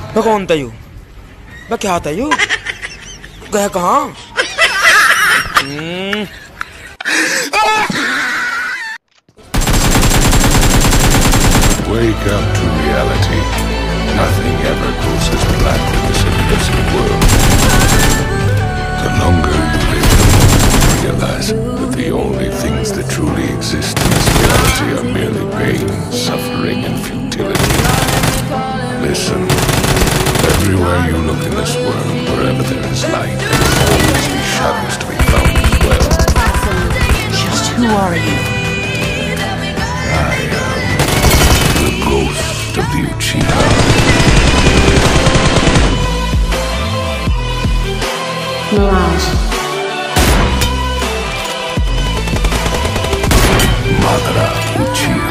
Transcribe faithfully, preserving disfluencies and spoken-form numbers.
मैं कौन था यू? मैं क्या था यू? गया कहाँ? Wake up to reality. Nothing ever goes as planned in this impressive world. The longer you live, the more you realize that the only things that truly exist in this reality are merely pain, suffering, and futility. Listen. Everywhere you look in this world, wherever there is light, there will always be shadows to be found as well. Just who are you? I am the ghost of the Uchiha. Mirage. Madara Uchiha.